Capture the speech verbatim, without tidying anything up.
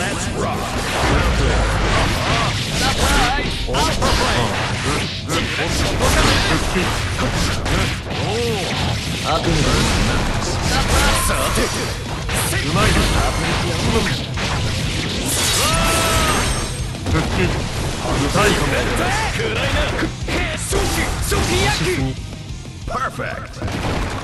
Let's rock. 悪夢さてうまいです腹筋歌い込め暗いな早期早期焼き Perfect